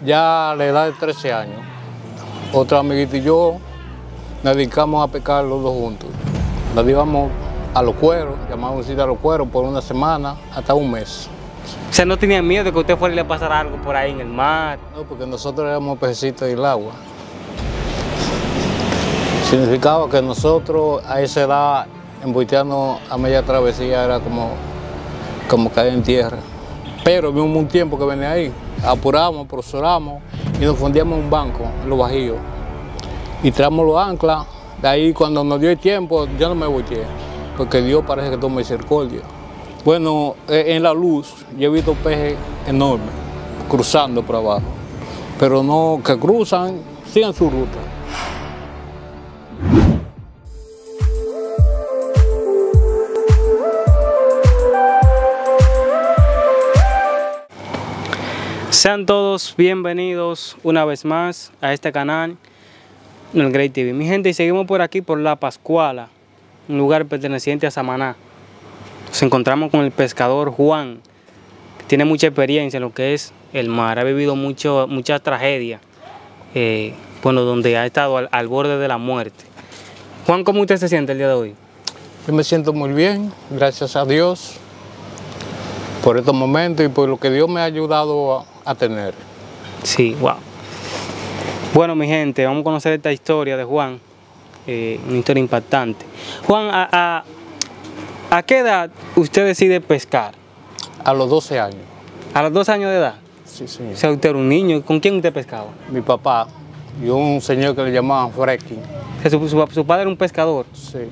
ya a la edad de 13 años. Otro amiguito y yo nos dedicamos a pescar los dos juntos. Nos íbamos a los cueros, llamábamos a los cueros por una semana hasta un mes. O sea, ¿no tenían miedo de que a usted fuera y le pasara algo por ahí en el mar? No, porque nosotros éramos pececitos del agua. Significaba que nosotros a esa edad, embuitearnos a media travesía era como caer en tierra. Pero vimos un tiempo que venía ahí, apuramos, apresuramos y nos fundíamos en un banco, en los bajíos. Y traemos los anclas, de ahí cuando nos dio el tiempo, yo no me volteé, porque Dios parece que tuvo misericordia. Bueno, en la luz yo he visto peces enormes cruzando por abajo, pero no que cruzan, sigan su ruta. Sean todos bienvenidos una vez más a este canal, el Grey TV. Mi gente, y seguimos por aquí por La Pascuala, un lugar perteneciente a Samaná. Nos encontramos con el pescador Juan, que tiene mucha experiencia en lo que es el mar. Ha vivido muchas tragedias, bueno, donde ha estado al borde de la muerte. Juan, ¿cómo usted se siente el día de hoy? Yo me siento muy bien, gracias a Dios, por estos momentos y por lo que Dios me ha ayudado a tener. Sí, wow. Bueno, mi gente, vamos a conocer esta historia de Juan, una historia impactante. Juan, ¿a qué edad usted decide pescar? A los 12 años. ¿A los 12 años de edad? Sí, señor. O sea, usted era un niño. ¿Con quién usted pescaba? Mi papá y un señor que le llamaban Fredkin. O sea, su padre era un pescador.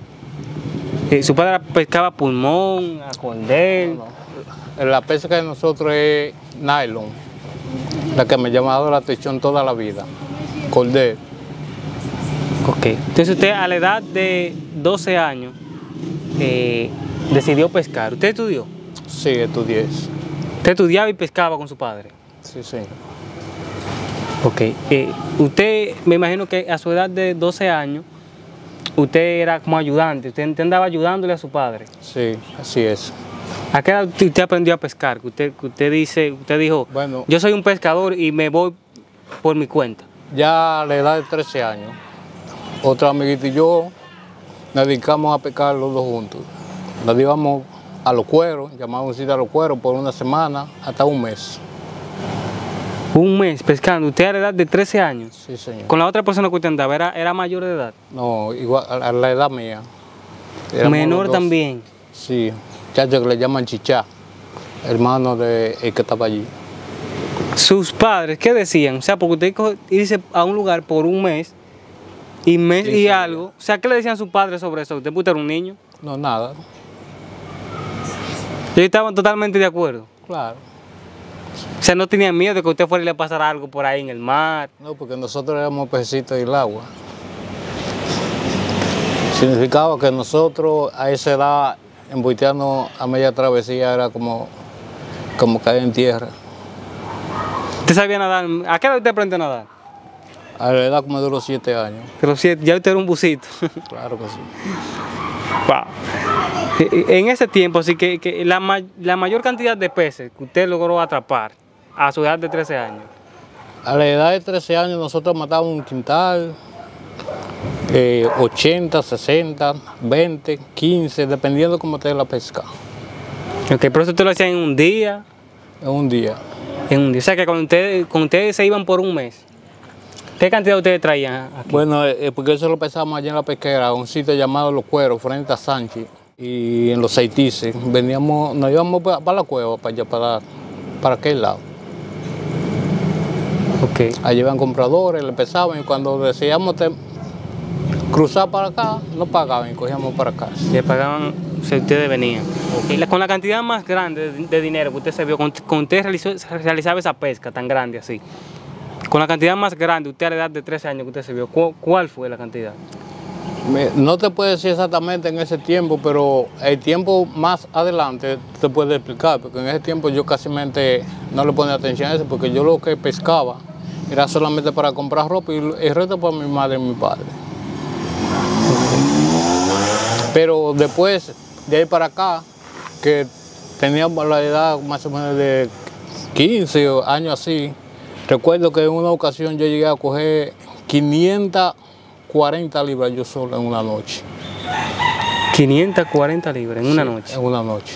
Sí. Su padre pescaba pulmón, a cordel. No. La pesca de nosotros es nylon, la que me ha llamado la atención toda la vida, cordel. Ok. Entonces usted a la edad de 12 años decidió pescar. ¿Usted estudió? Sí, estudié. ¿Usted estudiaba y pescaba con su padre? Sí, sí. Ok. Usted, me imagino que a su edad de 12 años, usted era como ayudante. Usted andaba ayudándole a su padre. Sí, así es. ¿A qué edad usted aprendió a pescar? Usted dijo, bueno, yo soy un pescador y me voy por mi cuenta. Ya a la edad de 13 años, otro amiguito y yo nos dedicamos a pescar los dos juntos. Nos íbamos a los cueros, llamábamos a los cueros por una semana hasta un mes. Un mes pescando. ¿Usted a la edad de 13 años? Sí, señor. ¿Con la otra persona que usted andaba era mayor de edad? No, igual a la edad mía. ¿Menor también? Sí, muchacho que le llaman Chichá, hermano de el que estaba allí. ¿Sus padres qué decían? O sea, porque usted irse a un lugar por un mes y algo. O sea, ¿qué le decían sus padres sobre eso? ¿Usted era un niño? No, nada. Ellos estaban totalmente de acuerdo. Claro. O sea, no tenían miedo de que a usted fuera y le pasara algo por ahí en el mar. No, porque nosotros éramos pececitos del agua. Significaba que nosotros a esa edad, embuitearnos a media travesía era como caer en tierra. ¿Usted sabía nadar? ¿A qué edad usted aprendió a nadar? A la edad como de los 7 años. De los 7, ya usted era un bucito. Claro que sí. Wow. En ese tiempo, así que la mayor cantidad de peces que usted logró atrapar a su edad de 13 años. A la edad de 13 años nosotros matábamos un quintal, 80, 60, 20, 15, dependiendo cómo esté la pesca. Ok, pero eso usted lo hacía en un día. En un día. En un día. O sea que cuando ustedes se iban por un mes, ¿qué cantidad ustedes traían aquí? Bueno, porque eso lo pensábamos allá en la pesquera, un sitio llamado Los Cueros, frente a Sánchez, y en los Seitices. Nos íbamos para la cueva, para allá, para aquel lado. Okay. Allí iban compradores, le pesaban, y cuando deseábamos cruzar para acá, no pagaban y cogíamos para acá. Le pagaban si ustedes venían. Okay. Con la cantidad más grande de dinero que usted se vio, cuando usted realizaba esa pesca tan grande así, con la cantidad más grande, usted a la edad de 13 años que usted se vio, ¿cuál fue la cantidad? No te puedo decir exactamente en ese tiempo, pero el tiempo más adelante te puedo explicar, porque en ese tiempo yo casi no le ponía atención a eso, porque yo lo que pescaba era solamente para comprar ropa y el resto para mi madre y mi padre. Pero después, de ahí para acá, que teníamos la edad más o menos de 15 años así, Recuerdo que en una ocasión yo llegué a coger 540 libras yo solo en una noche. 540 libras en una noche. En una noche.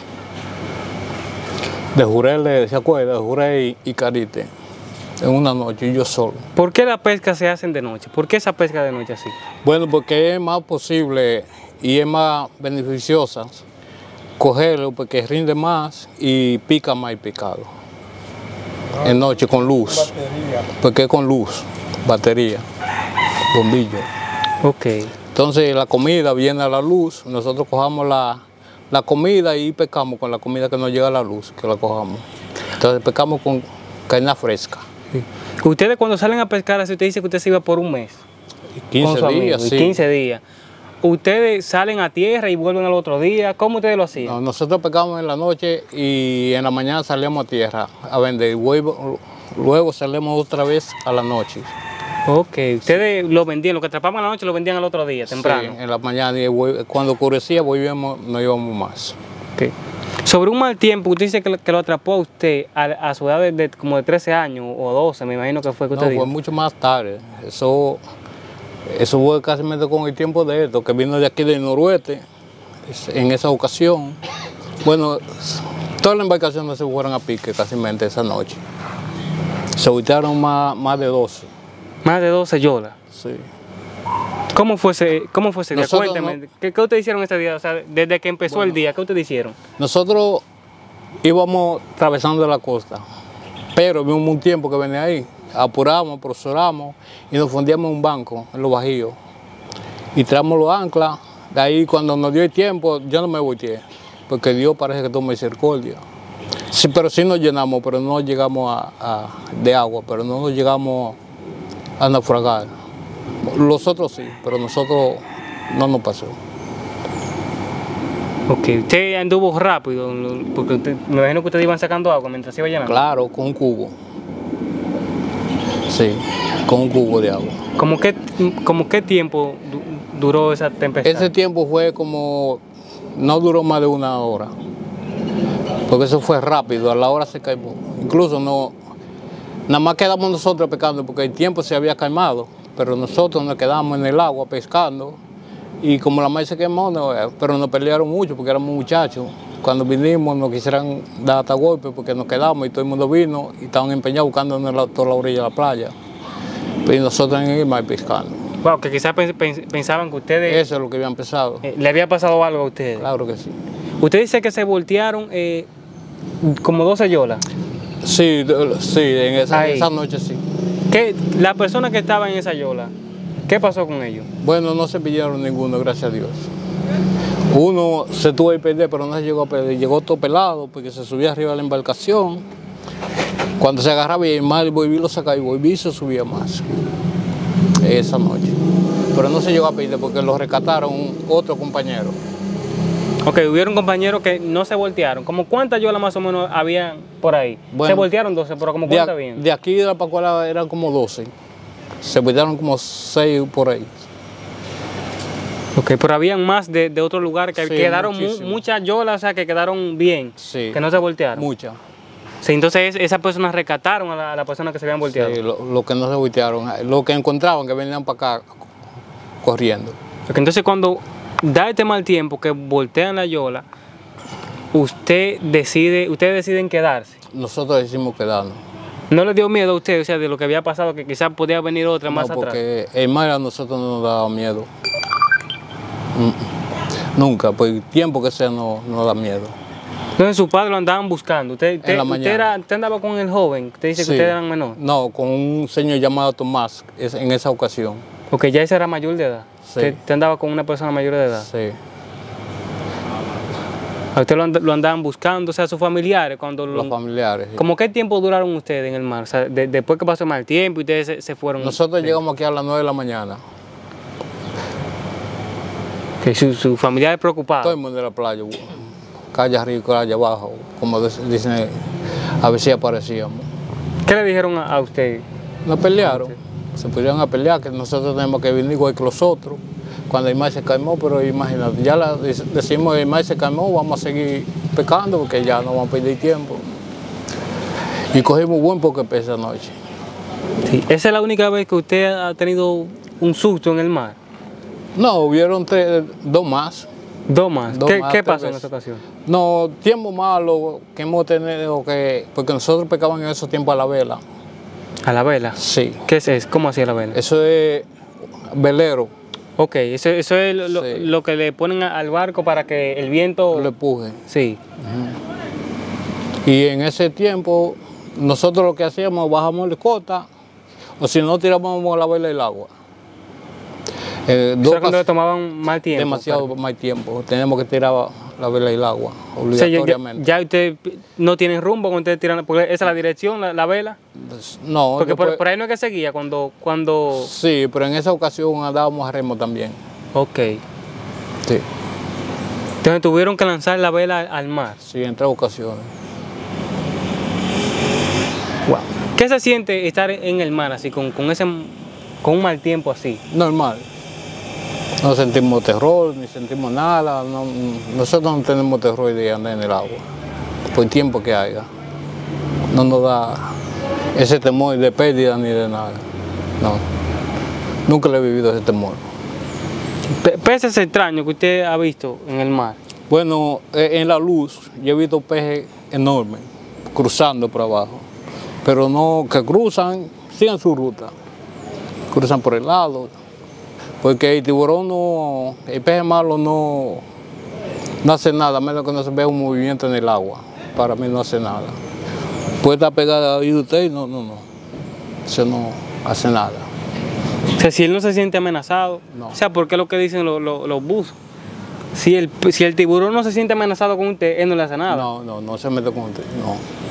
De Jurel, ¿se acuerda? De Jurel y Carite. En una noche, yo solo. ¿Por qué las pescas se hacen de noche? ¿Por qué esa pesca de noche así? Bueno, porque es más posible y es más beneficiosa cogerlo porque rinde más y pica más el pescado. En noche con luz. Batería. Porque es con luz, batería, bombillo. Ok. Entonces la comida viene a la luz, nosotros cojamos la comida y pescamos con la comida que nos llega a la luz, que la cojamos. Entonces pescamos con carne fresca. Sí. Ustedes cuando salen a pescar, así usted dice que usted se iba por un mes. 15 días, sí. 15 días. Ustedes salen a tierra y vuelven al otro día. ¿Cómo ustedes lo hacían? No, nosotros pescamos en la noche y en la mañana salíamos a tierra a vender. Luego salimos otra vez a la noche. Ok, ustedes lo vendían, lo que atrapaban a la noche lo vendían al otro día, temprano. Sí, en la mañana y cuando oscurecía volvíamos, no íbamos más. Okay. Sobre un mal tiempo, usted dice que lo atrapó a usted a su edad de como de 13 años o 12, me imagino que fue que usted No, dijo. fue mucho más tarde. Eso fue casi con el tiempo de esto, que vino de aquí del noroeste, en esa ocasión. Bueno, todas las embarcaciones se fueron a pique casi esa noche. Se voltearon más de 12. Más de 12 yolas. Sí. ¿Cómo fue ese día? Nosotros Cuénteme, no. ¿qué ustedes hicieron ese día? O sea, desde que empezó el día, ¿qué ustedes hicieron? Nosotros íbamos atravesando la costa, pero vimos un tiempo que venía ahí. Apuramos, profesoramos y nos fundíamos en un banco en los bajíos. Y traemos los anclas. De ahí, cuando nos dio el tiempo, yo no me volteé, porque Dios parece que tuvo misericordia. Sí, pero sí nos llenamos, pero no llegamos de agua, pero no nos llegamos a naufragar. Los otros sí, pero nosotros no nos pasó. Ok, usted anduvo rápido, porque me imagino que ustedes iban sacando agua mientras se iba llenando. Claro, con un cubo. Sí, con un cubo de agua. ¿Cómo qué tiempo duró esa tempestad? Ese tiempo fue no duró más de una hora, porque eso fue rápido, a la hora se calmó. Incluso nada más quedamos nosotros pescando, porque el tiempo se había calmado, pero nosotros nos quedamos en el agua pescando, y como la mar se quemó, pero nos pelearon mucho, porque éramos muchachos. Cuando vinimos nos quisieran dar hasta golpe, porque nos quedamos y todo el mundo vino, y estaban empeñados buscándonos toda la orilla de la playa, y nosotros en el mar pescando. Wow, que quizás pensaban que ustedes... Eso es lo que había empezado. ¿Le había pasado algo a ustedes? Claro que sí. Usted dice que se voltearon como 12 yolas. Sí, en esa noche sí. La persona que estaba en esa yola, ¿qué pasó con ellos? Bueno, no se pillaron ninguno, gracias a Dios. Uno se tuvo que perder, pero no se llegó a perder. Llegó todo pelado porque se subía arriba de la embarcación. Cuando se agarraba y el mar, volví lo sacaba y volví y se subía más. Esa noche. Pero no se llegó a perder porque lo rescataron otro compañero. Ok, hubieron compañeros que no se voltearon. ¿Cómo cuántas yolas más o menos habían por ahí? Bueno, se voltearon 12, pero ¿cómo cuántas habían? De aquí de la Pascuala eran como 12. Se voltearon como 6 por ahí. Ok, pero habían más de otro lugar que Sí, quedaron muchísimo. muchas yolas, o sea, que quedaron bien, Sí. que no se voltearon. Muchas. Sí, entonces esas personas rescataron a la persona que se habían volteado. Sí, lo que no se voltearon. Lo que encontraban que venían para acá corriendo. Porque entonces cuando da este mal tiempo que voltean la yola, ustedes deciden quedarse. Nosotros decimos quedarnos. ¿No les dio miedo a ustedes, o sea, de lo que había pasado, que quizás podía venir otra más atrás? Porque el mar a nosotros no nos daba miedo. Nunca, por el tiempo que sea no da miedo. Entonces sus padres lo andaban buscando. Usted andaba con el joven, usted dice Sí. que ustedes eran menores. No, con un señor llamado Tomás en esa ocasión. Porque ya ese era mayor de edad. Sí. Usted andaba con una persona mayor de edad. Sí. A usted lo andaban buscando, o sea, sus familiares. Los familiares. Sí. ¿Cómo qué tiempo duraron ustedes en el mar? O sea, después que pasó el mal tiempo y ustedes se fueron. Nosotros llegamos aquí a las 9 de la mañana. Que sus familiares Todo preocupados. el mundo en la playa. Calle arriba, calle abajo. Como dicen, a ver si aparecíamos. ¿Qué le dijeron a usted? Nos pelearon. Se pusieron a pelear, que nosotros tenemos que venir igual que los otros. Cuando el mar se calmó, pero imagínate, ya decimos que el mar se calmó, vamos a seguir pescando porque ya no vamos a perder tiempo. Y cogimos buen poco de pez esa noche. Sí. ¿Esa es la única vez que usted ha tenido un susto en el mar? No, hubieron dos más. Dos más. Dos más, ¿Qué tres pasó en veces. esa ocasión? No, tiempo malo que hemos tenido porque nosotros pescábamos en esos tiempos a la vela. ¿A la vela? Sí. ¿Qué es eso? ¿Cómo hacía la vela? Eso es velero, Ok, eso es Sí. lo que le ponen al barco para que el viento... lo empuje. Sí. Y en ese tiempo, nosotros lo que hacíamos, bajamos la cota, o si no, tirábamos la vela del agua. Eso era cuando le tomaban mal tiempo. Demasiado mal tiempo. Tenemos que tirar la vela del agua, O sea, obligatoriamente. ya usted no tiene rumbo cuando ustedes tiran, porque esa es la dirección, la vela. No, Porque después- por ahí no es que seguía cuando... Sí, pero en esa ocasión andábamos a remo también. Ok. Sí, Entonces tuvieron que lanzar la vela al mar. sí, en 3 ocasiones. Wow. ¿Qué se siente estar en el mar así, con un mal tiempo así? Normal. No sentimos terror, ni sentimos nada. Nosotros no tenemos terror de andar en el agua, por el tiempo que haya. No nos da ese temor de pérdida ni de nada. No. Nunca le he vivido ese temor. Peces extraños que usted ha visto en el mar. Bueno, en la luz yo he visto peces enormes cruzando por abajo, pero no que cruzan, siguen su ruta, cruzan por el lado, porque el tiburón no, el pez malo no hace nada, a menos que no se vea un movimiento en el agua. Para mí no hace nada. Puede estar pegado ahí de usted y no, eso no hace nada. O sea, si él no se siente amenazado, No. o sea, ¿por qué es lo que dicen los buzos? Si el tiburón no se siente amenazado con usted, él no le hace nada. No se mete con usted, no.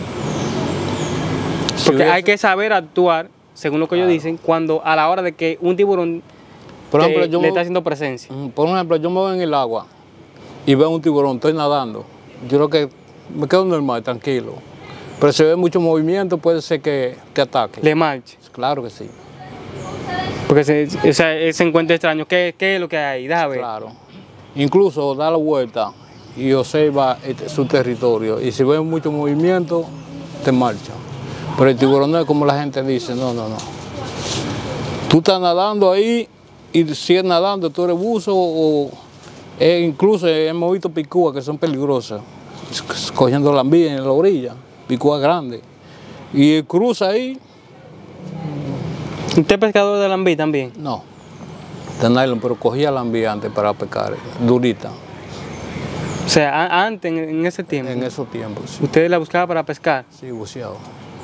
Si Porque hubiese- hay que saber actuar, según lo que ellos dicen, cuando a la hora de que un tiburón Por ejemplo, yo le me- está haciendo presencia. Por ejemplo, yo me voy en el agua y veo un tiburón, estoy nadando. Yo creo que me quedo normal, tranquilo. Pero si ve mucho movimiento, puede ser que te ataque. Le marche. Claro que sí, Porque o sea, él se encuentra extraño. ¿Qué es lo que hay ahí? Déjame ver. claro. Incluso da la vuelta y observa su territorio. Y si ve mucho movimiento, te marcha. Pero el tiburón no es como la gente dice, no. Tú estás nadando ahí y sigues nadando, tú eres buzo o incluso hemos visto picúas que son peligrosas, cogiendo lambí en la orilla, picúas grandes. Y él cruza ahí, ¿Usted es pescador de lambí también? no, de nylon, pero cogía lambí antes para pescar, durita, O sea, antes, en ese tiempo, en esos tiempos, sí, usted la buscaba para pescar. sí, buceado.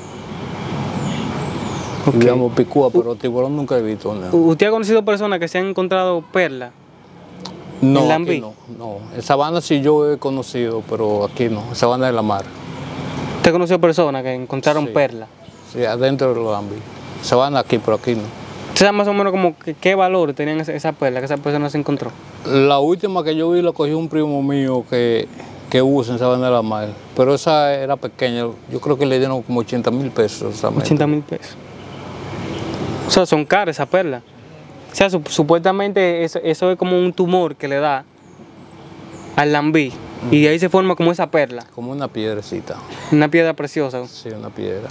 Ok. Y digamos picúa, pero tiburón nunca he visto. No, ¿Usted ha conocido personas que se han encontrado perlas? no, ¿en aquí lambí? no. En Sabana sí yo he conocido, pero aquí no, en Sabana de la Mar. ¿Usted ha conocido personas que encontraron Sí. perlas? Sí, adentro de los lambí. Sabana aquí, pero aquí no. ¿Usted sabe más o menos como qué valor tenían esa perla que esa persona se encontró? La última que yo vi la cogió un primo mío que usa en Sabana de la Mar, pero esa era pequeña. Yo creo que le dieron como 80,000 pesos. 80,000 pesos. O sea, son caras esas perlas. O sea, supuestamente eso es como un tumor que le da al lambí. Y de ahí se forma como esa perla, Como una piedrecita. una piedra preciosa. Sí, una piedra.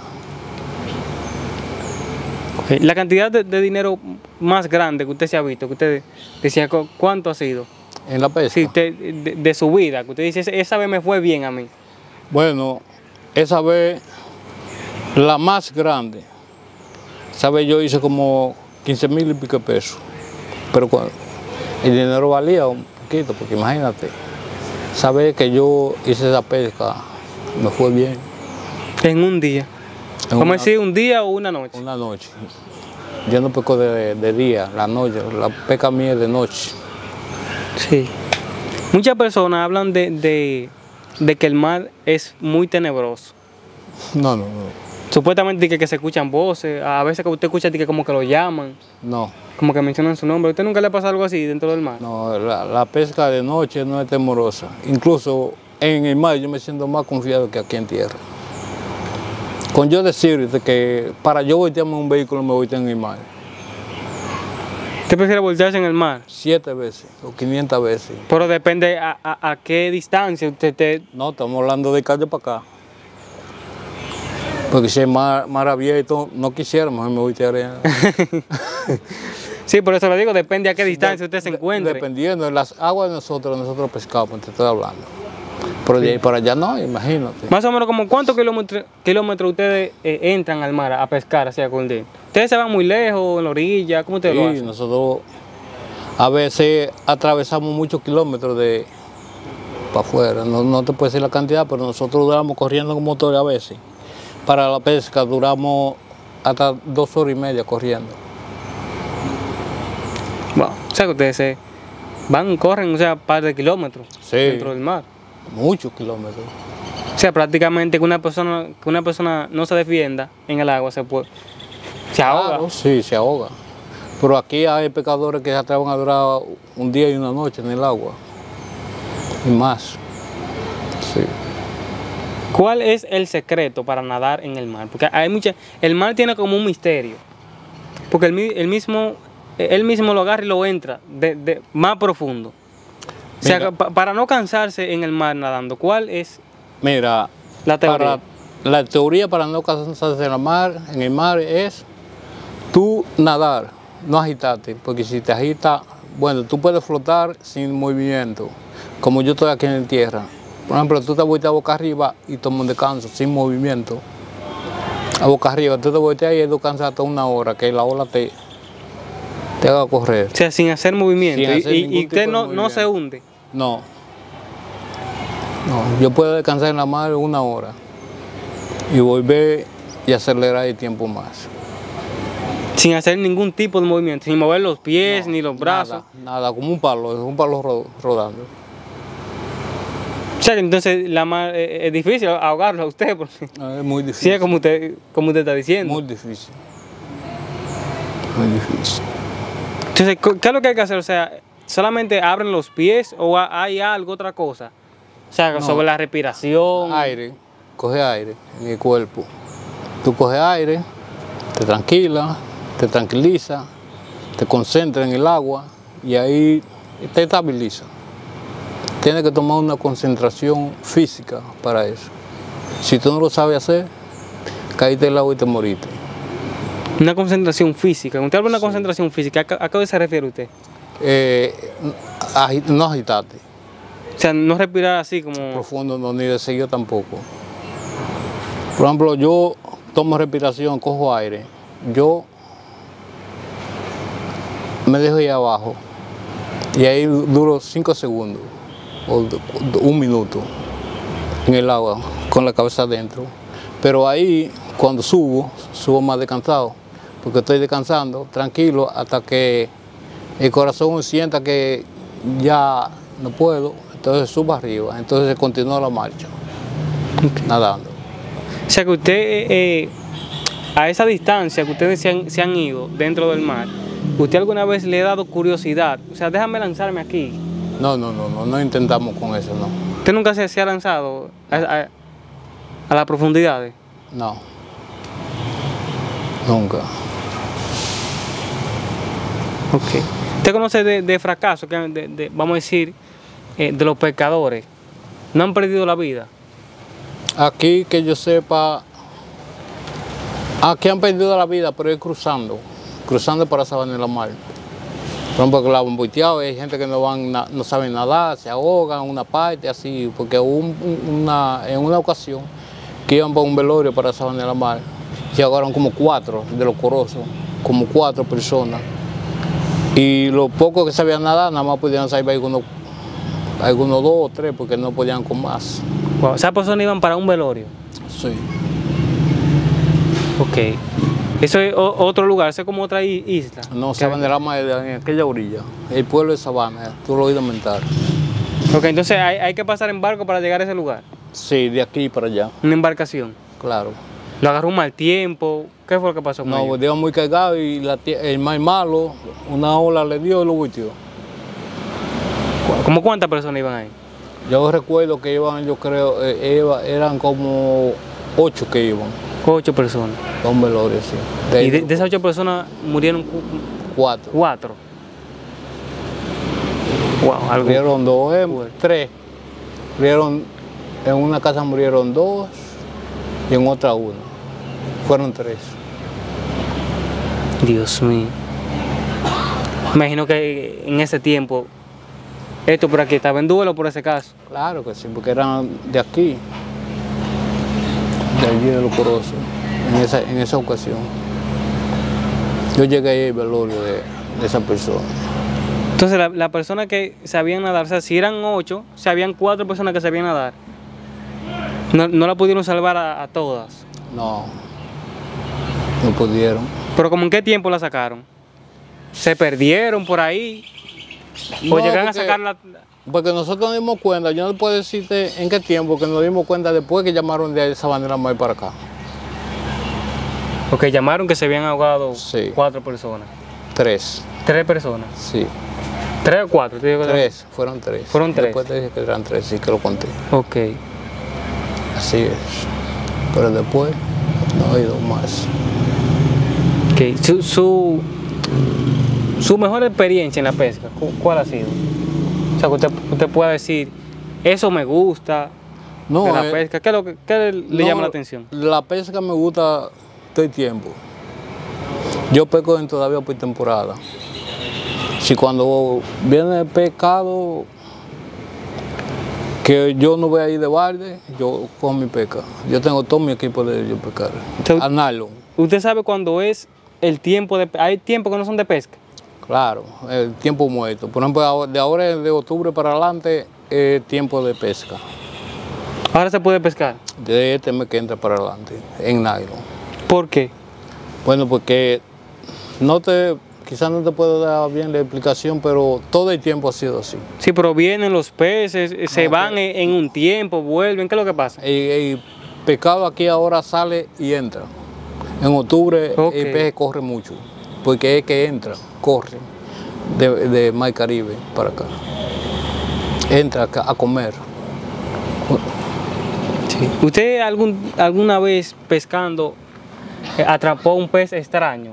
Ok. La cantidad de dinero más grande que usted se ha visto, que usted decía, ¿cuánto ha sido? En la pesca. Sí, de su vida, que usted dice, esa vez me fue bien a mí. Bueno, esa vez, la más grande, esa vez yo hice como 15,000 y pico de pesos. Pero el dinero valía un poquito, porque imagínate, esa vez que yo hice esa pesca, me fue bien. En un día. En ¿Cómo una- decir un día o una noche? Una noche. Yo no pesco de día, la noche, la pesca mía es de noche. Sí. Muchas personas hablan de que el mar es muy tenebroso. No. Supuestamente que se escuchan voces, a veces que usted escucha que como que lo llaman, No, como que mencionan su nombre. ¿A usted nunca le pasa algo así dentro del mar? no, la pesca de noche no es temorosa. Incluso en el mar yo me siento más confiado que aquí en tierra. Con yo decirte que para yo voltearme un vehículo me volteo en el mar ¿Usted prefiere voltearse en el mar? 7 veces o 500 veces. Pero depende a qué distancia usted esté. No, estamos hablando de calle para acá. Porque si es mar abierto, no quisiéramos, me voltearía. Sí, por eso le digo, depende a qué distancia usted se encuentre. Dependiendo de las aguas de nosotros pescamos, te estoy hablando. Pero de ahí para allá no, imagínate. Más o menos, como ¿cuántos kilómetros ustedes entran al mar a pescar hacia Cordén? ¿Ustedes se van muy lejos, en la orilla? ¿Cómo ustedes lo hacen? Nosotros a veces atravesamos muchos kilómetros de para afuera. No te puedo decir la cantidad, pero nosotros duramos corriendo con motores a veces. Para la pesca duramos hasta 2 horas y media corriendo. Wow. O sea que ustedes corren, o sea, un par de kilómetros dentro del mar. Muchos kilómetros. O sea, prácticamente que una persona no se defienda en el agua se ahoga. Claro, sí, se ahoga. Pero aquí hay pescadores que se atreven a durar un día y una noche en el agua. Y más. Sí. ¿Cuál es el secreto para nadar en el mar? Porque el mar tiene como un misterio. Porque él mismo lo agarra y lo entra de más profundo. O sea, para no cansarse en el mar nadando, ¿cuál es la teoría? La teoría para no cansarse en el mar es tú nadar, no agitarte, porque si te agitas, bueno, tú puedes flotar sin movimiento, como yo estoy aquí en tierra. Por ejemplo, tú te volteas a boca arriba y tomas un descanso, sin movimiento. A boca arriba, tú te volteas y descansas hasta 1 hora, que la ola te haga correr. O sea, sin hacer movimiento. Y usted no se hunde. No, yo puedo descansar en la mar 1 hora y volver y acelerar el tiempo más. Sin hacer ningún tipo de movimiento, sin mover los pies ni los brazos. Nada, como un palo rodando. O sea, entonces la mar es difícil ahogarlo a usted. Porque es muy difícil. Sí, es como usted está diciendo. Muy difícil. Muy difícil. Entonces, ¿qué es lo que hay que hacer? O sea, ¿solamente abren los pies o hay otra cosa? O sea, sobre la respiración. Aire, coge aire en el cuerpo. Tú coges aire, te tranquiliza, te concentras en el agua y ahí te estabiliza. Tienes que tomar una concentración física para eso. Si tú no lo sabes hacer, caíste en el agua y te moriste. Una concentración física. Cuando usted habla de una concentración física, ¿a qué se refiere usted? No agitarte. O sea, no respirar así como... Profundo, no, ni de seguido tampoco. Por ejemplo, yo tomo respiración, cojo aire. Yo me dejo ahí abajo y ahí duro 5 segundos o 1 minuto en el agua con la cabeza adentro. Pero ahí, cuando subo más descansado, porque estoy descansando tranquilo hasta que el corazón sienta que ya no puedo, entonces subo arriba, entonces continúa la marcha, nadando. O sea que usted, a esa distancia que ustedes se han ido dentro del mar, ¿usted alguna vez le ha dado curiosidad? O sea, déjame lanzarme aquí. No intentamos con eso, no. ¿Usted nunca se ha lanzado a las profundidades? No, nunca. Ok. ¿Usted conoce de fracasos, vamos a decir, de los pescadores? ¿No han perdido la vida? Aquí, que yo sepa, aquí han perdido la vida, pero es cruzando para Sabana de la Mar. Por ejemplo, que la han volteado, hay gente que no saben nadar, se ahogan una parte, así, porque en una ocasión que iban para un velorio para Sabana de la Mar, y ahogaron como 4 de los corosos, como 4 personas. Y los pocos que sabían nadar, nada más podían salir algunos 2 o 3, porque no podían con más. Wow, ¿esas personas iban para un velorio? Sí. Ok. ¿Eso es otro lugar? ¿Eso es como otra isla? No, Sabana de la Mar, en aquella orilla. El pueblo de Sabana, tú lo has oído mentar. Ok, entonces hay que pasar en barco para llegar a ese lugar. Sí, de aquí para allá. ¿Una embarcación? Claro. ¿Lo agarró un mal tiempo? ¿Qué fue lo que pasó con ellos? Iba muy cargado y el mar malo, una ola le dio y lo volteó. ¿Cómo cuántas personas iban ahí? Yo recuerdo que iban, yo creo, eran como 8 que iban. 8 personas. Un velorio, sí. ¿Y de esas 8 personas murieron 4? 4. Wow, murieron 2, 3. En una casa murieron 2 y en otra 1. Fueron 3. Dios mío. Imagino que en ese tiempo, esto por aquí estaba en duelo por ese caso. Claro que sí, porque eran de aquí, de allí de Los Corozos, en esa ocasión. Yo llegué ahí al velorio de esa persona. Entonces, la persona que sabían nadar, o sea, si eran 8, si habían 4 personas que sabían nadar, no la pudieron salvar a todas. No, no pudieron. Pero ¿como en qué tiempo la sacaron? ¿Se perdieron por ahí? ¿O No, llegan a sacarla? Porque nosotros nos dimos cuenta, yo no puedo decirte en qué tiempo, que nos dimos cuenta después que llamaron de Sabanera Mar para acá. Porque llamaron que se habían ahogado Sí. 4 personas. 3, 3 personas. sí. 3 o 4. 3, fueron 3. Fueron 3. Después te dije que eran 3, sí que lo conté. Ok. Así es. Pero después no ha ido más. Okay. Su mejor experiencia en la pesca, ¿cuál ha sido? O sea, que usted pueda decir, eso me gusta No, de la pesca. ¿Qué es lo que le llama la atención? La pesca me gusta todo el tiempo. Yo pesco todavía por temporada. Si cuando viene el pescado, que yo no voy a ir de balde, yo cojo mi pesca. Yo tengo todo mi equipo de yo pescar. Entonces, A nylon. ¿Usted sabe cuándo es el tiempo de... Hay tiempos que no son de pesca? Claro, el tiempo muerto. Por ejemplo, de ahora de octubre para adelante es tiempo de pesca. Ahora se puede pescar. De este mes que entra para adelante, en nylon. ¿Por qué? Bueno, porque quizás no te puedo dar bien la explicación, pero todo el tiempo ha sido así. Sí, pero vienen los peces, se van en un tiempo, vuelven. ¿Qué es lo que pasa? El pescado aquí ahora sale y entra. En octubre Ok. el pez corre mucho, porque es que entra, corre de Mar Caribe para acá. Entra acá a comer. Sí. ¿Usted alguna vez pescando atrapó un pez extraño?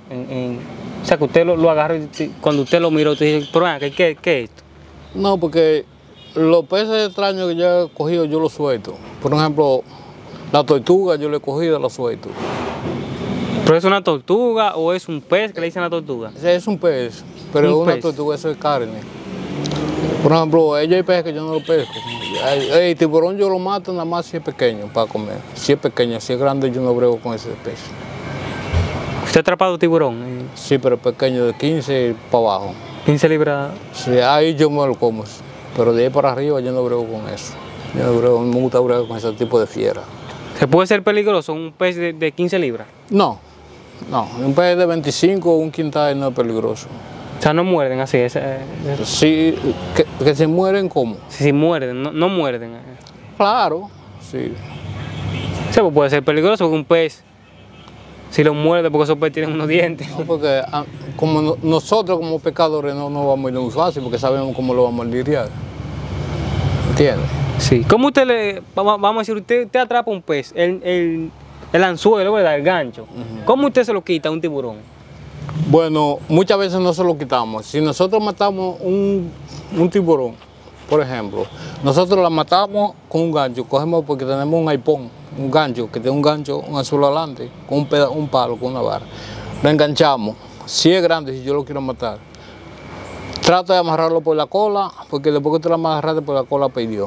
O sea, que usted lo agarró y cuando usted lo miró, usted dice, pero ¿qué es esto? No, porque los peces extraños que yo he cogido, yo los suelto. Por ejemplo, la tortuga yo le he cogido y la suelto. ¿Pero es una tortuga o es un pez que le dicen la tortuga? Es un pez, pero es Un una pez. tortuga, eso es carne. Por ejemplo, ellos hay peces que yo no lo pesco. El tiburón yo lo mato nada más si es pequeño para comer. Si es pequeño, si es grande yo no brego con ese pez. ¿Usted ha atrapado tiburón? Sí, pero pequeño, de 15 para abajo. 15 libras. Sí, ahí yo me lo como. Pero de ahí para arriba yo no brego con eso. Yo no brego, me gusta bregar con ese tipo de fiera. ¿Se puede ser peligroso un pez de 15 libras? No, un pez de 25 o un quintal no es peligroso. O sea, no muerden así. Sí, que se mueren como. Si muerden, no muerden. Claro, sí. Sí, pues puede ser peligroso porque un pez, si lo muerde, porque esos peces tienen unos dientes. No, porque como nosotros como pescadores no vamos a ir muy fácil porque sabemos cómo lo vamos a lidiar. ¿Entiendes? Sí. ¿Cómo usted vamos a decir, usted atrapa un pez, el anzuelo, ¿verdad? El gancho. ¿Cómo usted se lo quita a un tiburón? Bueno, muchas veces no se lo quitamos. Si nosotros matamos un tiburón, por ejemplo, nosotros la matamos con un gancho, cogemos porque tenemos un aipón, un gancho, que tiene un gancho, un anzuelo adelante, con un palo, con una vara. Lo enganchamos. Si es grande, si yo lo quiero matar, trato de amarrarlo por la cola, porque después que tú lo amarraste por la cola, perdió.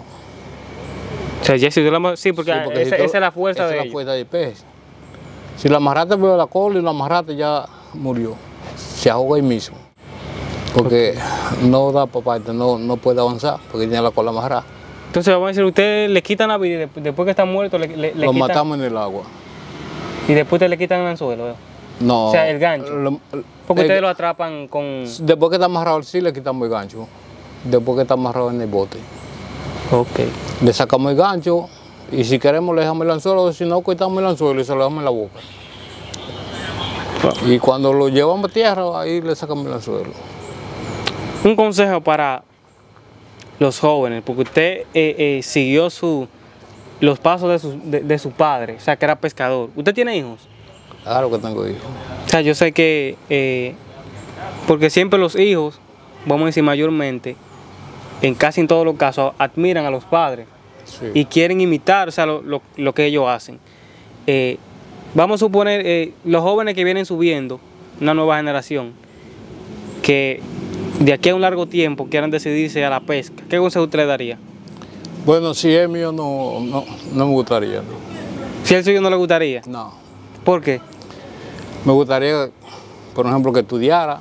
O sea, ya si tú sí, porque, esa es la fuerza de esa es la ellos. fuerza del pez. Si lo amarraste por la cola y lo amarraste, ya murió. Se ahoga ahí mismo. Porque no da para parte, no puede avanzar, porque tiene la cola amarrada. Entonces vamos a decir, usted le quitan la vida y después que está muerto le Lo quitan, matamos en el agua. y después te le quitan el anzuelo. No. O sea, el gancho. Porque ustedes lo atrapan con... Después que está amarrado, sí le quitamos el gancho. Después que está amarrado en el bote. Ok. Le sacamos el gancho y si queremos le dejamos el anzuelo, si no cortamos el anzuelo y se lo dejamos en la boca. Y cuando lo llevamos a tierra, ahí le sacamos el anzuelo. Un consejo para los jóvenes, porque usted siguió los pasos de su padre, o sea, que era pescador. ¿Usted tiene hijos? Claro que tengo hijos. O sea, yo sé que, porque siempre los hijos, vamos a decir mayormente, casi en todos los casos, admiran a los padres Sí. y quieren imitar, o sea, lo que ellos hacen. Vamos a suponer los jóvenes que vienen subiendo, una nueva generación, que de aquí a un largo tiempo quieran decidirse a la pesca. ¿Qué consejo usted le daría? Bueno, si es mío, no me gustaría. No. Si el suyo no le gustaría. No. ¿Por qué? Me gustaría, por ejemplo, que estudiara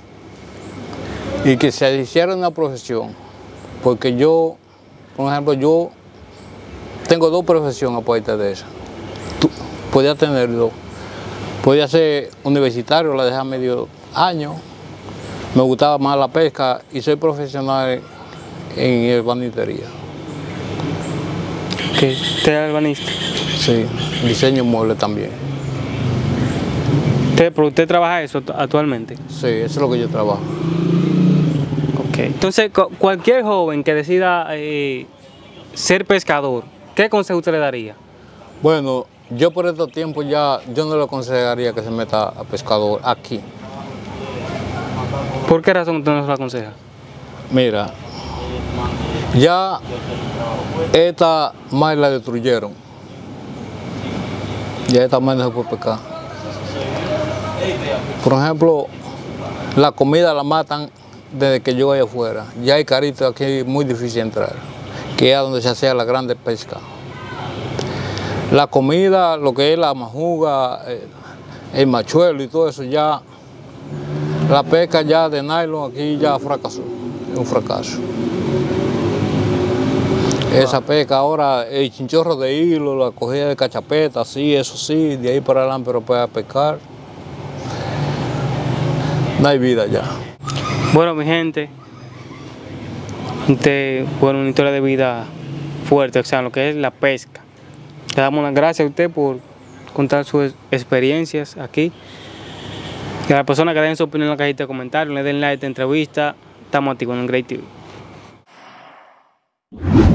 y que se hiciera una profesión. Porque yo, por ejemplo, yo tengo 2 profesiones aparte de esa. Podía tener 2. Podía ser universitario, la dejé a medio año. Me gustaba más la pesca y soy profesional en albanistería. ¿Qué? ¿Usted es albanista? Sí, diseño mueble también. ¿Pero usted trabaja eso actualmente? Sí, eso es lo que yo trabajo. Ok. Entonces, cualquier joven que decida ser pescador, ¿qué consejo usted le daría? Bueno, yo por estos tiempos ya, yo no le aconsejaría que se meta a pescador aquí. ¿Por qué razón usted no se lo aconseja? Mira, ya esta mar la destruyeron. Ya esta mar no se puede pescar. Por ejemplo, la comida la matan desde que yo vaya afuera. Ya hay caritos aquí, es muy difícil entrar, que es donde se hacía la grande pesca. La comida, lo que es la majuga, el machuelo y todo eso, ya la pesca ya de nylon aquí ya fracasó, es un fracaso. Esa pesca ahora, el chinchorro de hilo, la cogida de cachapeta, sí, eso sí, de ahí para adelante, pero para pescar no hay vida ya. Bueno, mi gente, bueno, una historia de vida fuerte, o sea, lo que es la pesca. Le damos las gracias a usted por contar sus experiencias aquí. Y a las personas que den su opinión en la cajita de comentarios, le den like a esta entrevista. Estamos activos en Great TV.